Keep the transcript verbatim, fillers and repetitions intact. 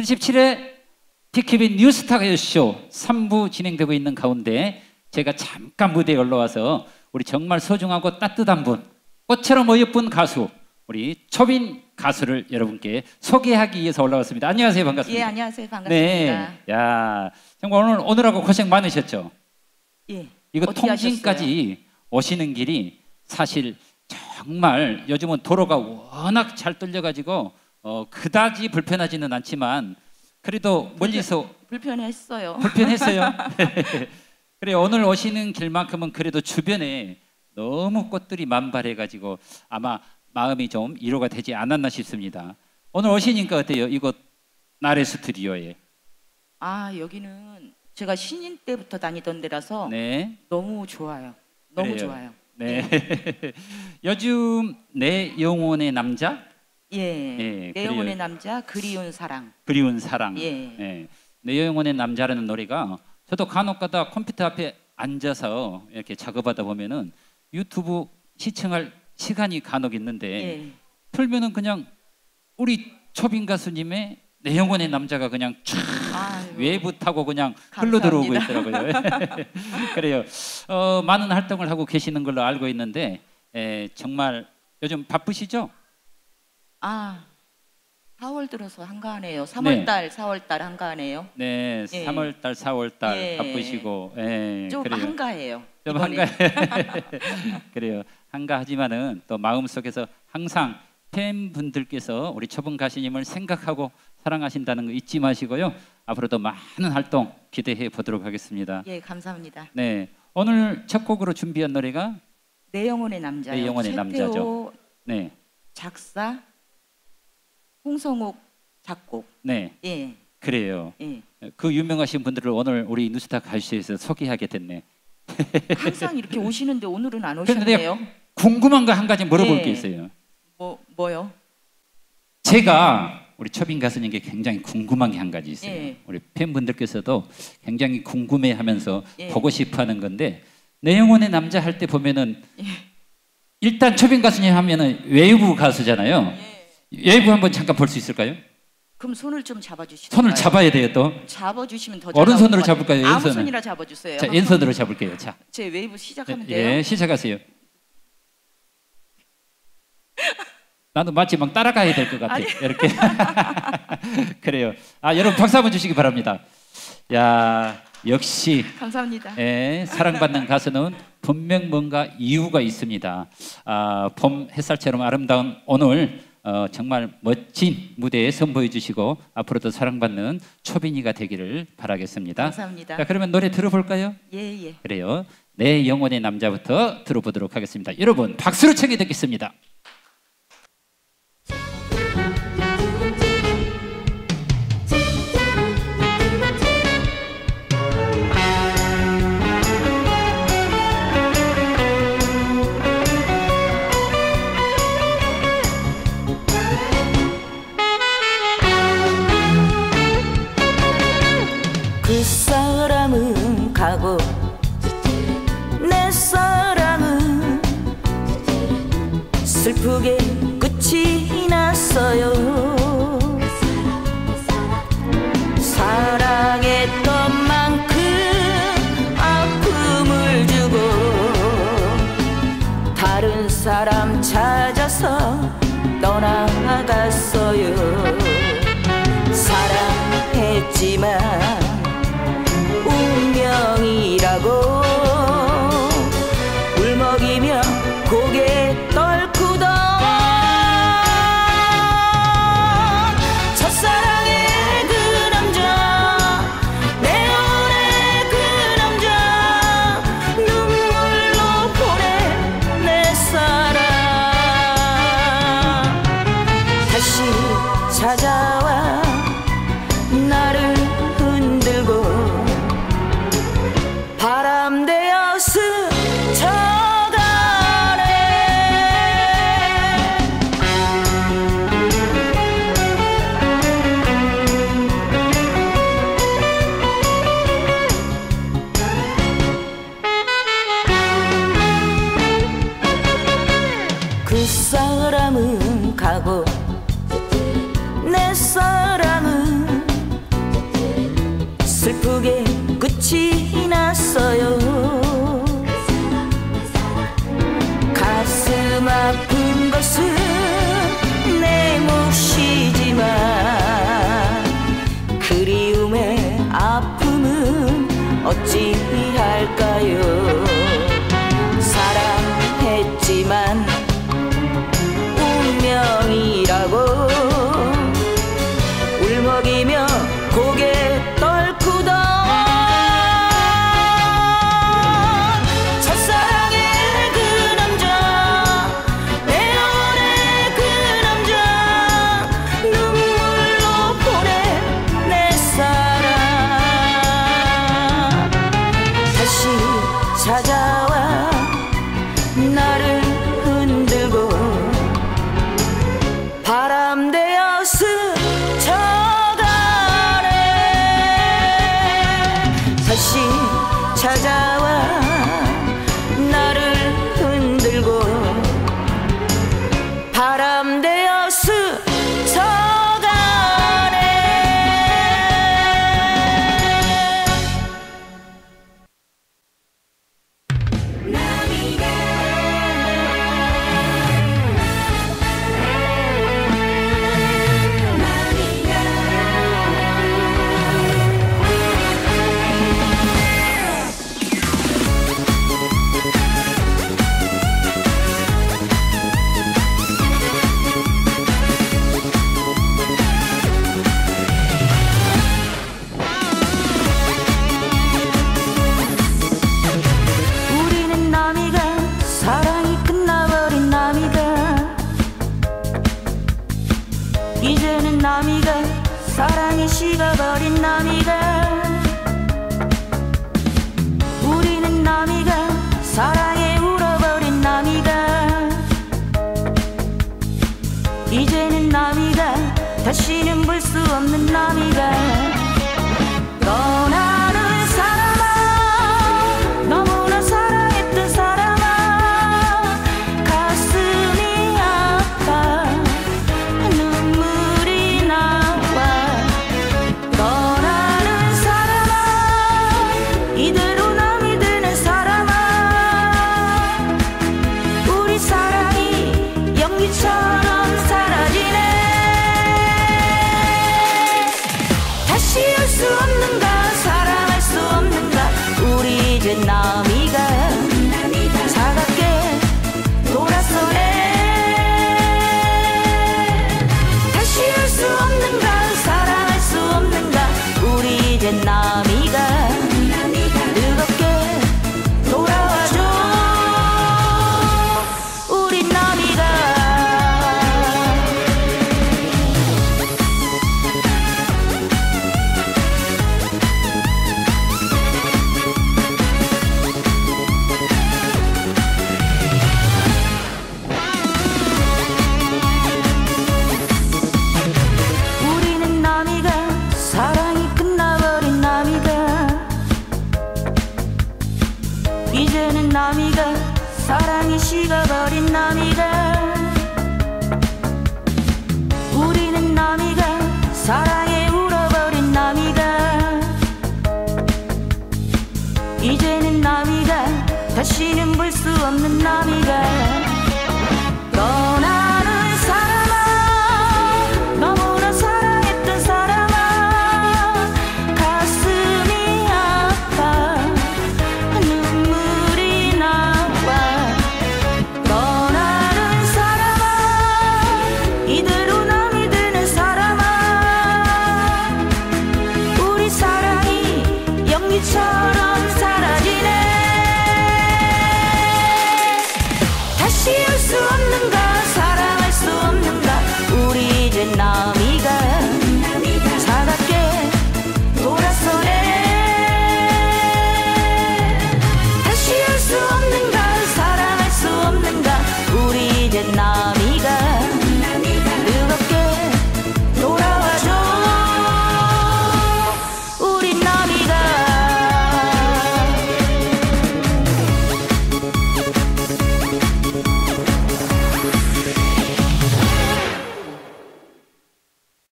칠십칠 회 티케이비 뉴스타 가요쇼 삼 부 진행되고 있는 가운데 제가 잠깐 무대에 올라와서 우리 정말 소중하고 따뜻한 분, 꽃처럼 어여쁜 가수 우리 초빈 가수를 여러분께 소개하기 위해서 올라왔습니다. 안녕하세요, 반갑습니다. 예, 안녕하세요, 반갑습니다. 네, 야, 정말 오늘 오늘하고 고생 많으셨죠? 예. 이거 통진까지 하셨어요? 오시는 길이 사실 정말 요즘은 도로가 워낙 잘 뚫려가지고 어, 그다지 불편하지는 않지만 그래도 멀리서 불편했어요. 불편했어요. 그래 오늘 오시는 길만큼은 그래도 주변에 너무 꽃들이 만발해가지고 아마 마음이 좀 위로가 되지 않았나 싶습니다. 오늘 오시니까 어때요? 이곳 나래 스튜디오에. 아, 여기는 제가 신인 때부터 다니던 데라서 네. 너무 좋아요. 너무 그래요. 좋아요. 네. 네. 요즘 내 영혼의 남자? 예. 예, 내 영혼의 그래요. 남자, 그리운 사랑. 그리운 사랑. 예. 예. 내 영혼의 남자라는 노래가 저도 간혹가다 컴퓨터 앞에 앉아서 이렇게 작업하다 보면은 유튜브 시청할 시간이 간혹 있는데 예. 풀면은 그냥 우리 초빈 가수님의 내 영혼의 남자가 그냥 쫙 외부 타고 그냥 흘러들어오고 있더라고요. 그래요. 어, 많은 활동을 하고 계시는 걸로 알고 있는데 에, 정말 요즘 바쁘시죠? 아, 사월 들어서 한가하네요. 삼월달, 네. 사월달 한가하네요. 네, 예. 삼월달, 사월달 예. 바쁘시고 예, 좀 그래요. 한가해요. 좀 이번에. 한가해. 그래요. 한가하지만은 또 마음속에서 항상 팬분들께서 우리 초빈 가수님을 생각하고 사랑하신다는 거 잊지 마시고요. 앞으로도 많은 활동 기대해 보도록 하겠습니다. 예, 감사합니다. 네, 오늘 첫 곡으로 준비한 노래가 내 영혼의 남자요. 내 영혼의 남자죠. 네. 작사, 홍성욱 작곡. 네. 예. 그래요. 예. 그 유명하신 분들을 오늘 우리 뉴스타 가요쇼에서 소개하게 됐네. 항상 이렇게 오시는데 오늘은 안 오셨네요. 궁금한 거 한 가지 물어볼 예. 게 있어요. 뭐 뭐요? 제가 우리 초빈 가수님께 굉장히 궁금한 게 한 가지 있어요. 예. 우리 팬분들께서도 굉장히 궁금해하면서 예. 보고 싶어하는 건데 내 영혼의 남자 할 때 보면은 예. 일단 초빈 가수님 하면은 외부 가수잖아요. 예. 외부 한번 잠깐 볼 수 있을까요? 그럼 손을 좀 잡아주시죠. 손을 잡아야 돼요 또. 잡아주시면 더 오른손으로 잡을까요? 아무 왼손을? 손이나 잡아주세요. 자, 왼손으로 잡을게요. 자, 제 웨이브 시작하면 예, 돼요. 예, 시작하세요. 나도 마치 막 따라가야 될 것 같아. 아니. 이렇게. 그래요. 아, 여러분 박수 한번 주시기 바랍니다. 야, 역시 감사합니다. 예, 사랑받는 가수는 분명 뭔가 이유가 있습니다. 아, 봄 햇살처럼 아름다운 오늘 어, 정말 멋진 무대에 선보여 주시고 앞으로도 사랑받는 초빈이가 되기를 바라겠습니다. 감사합니다. 자, 그러면 노래 들어볼까요? 예, 예. 그래요. 내 영혼의 남자부터 들어보도록 하겠습니다. 여러분 박수로 청해 듣겠습니다. 그 사람은 가고 내 사랑은 슬프게 끝이 났어요. 사랑했던 만큼 아픔을 주고 다른 사람 찾아서 떠나갔어요. 사랑했지만 운명이라고 울먹이며 고개 떨구던 첫사랑의 그 남자 내 영혼의 그 남자 눈물로 보낸 내 사랑 다시 찾아와 나를 흔들고 바람 되어 스쳐가네. 그 사람은 가고 내 사람 슬프게 끝이 났어요. 가슴 아픈 것은 내 몫이지만 그리움의 아픔은 어찌할까요? 사랑했지만 운명이라고 울먹이며 고개 떨구던 첫사랑의 그 남자, 내 영혼의 그 남자, 눈물로 보낸 내 사랑 다시 찾아와 나를 흔들고 바람 되어 스쳐가네. 다시 찾아와 나를 흔들고 바람 되어 스쳐가네. 우리는 남이가 사랑이 끝나버린 남이가 이제는 남이가 사랑이 식어버린 남이가 우리는 남이가 사랑에 울어버린 남이가 이제는 남이가 다시는 볼 수 없는 남이가 떠나는 사람아 너무나 사랑했던 사람아 가슴이 아파 눈물이 나와 떠나는 사람아 이대로 남이 되는 사람아 우리 사랑이 연기처럼 사라지네. 다시 올 수 없는가 사랑할 수 없는가 우리 이제 남이가 차갑게 돌아서네. 다시 올 수 없는가 사랑할 수 없는가 우리 이제 남이가 뜨겁게 돌아와줘. 우리 남이가 우리는 남이가 사랑이 끝나버린 남이가 이제는 남이가 사랑이 식어버린 남이가 우리는 남이가 사랑에 울어버린 남이가 이제는 남이가 다시는 볼 수 없는 남이가